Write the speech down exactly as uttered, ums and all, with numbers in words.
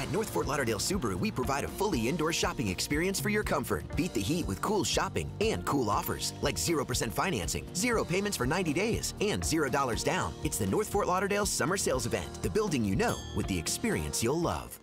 At North Fort Lauderdale Subaru, we provide a fully indoor shopping experience for your comfort. Beat the heat with cool shopping and cool offers, like zero percent financing, zero payments for ninety days, and zero dollars down. It's the North Fort Lauderdale Summer Sales Event, the building you know with the experience you'll love.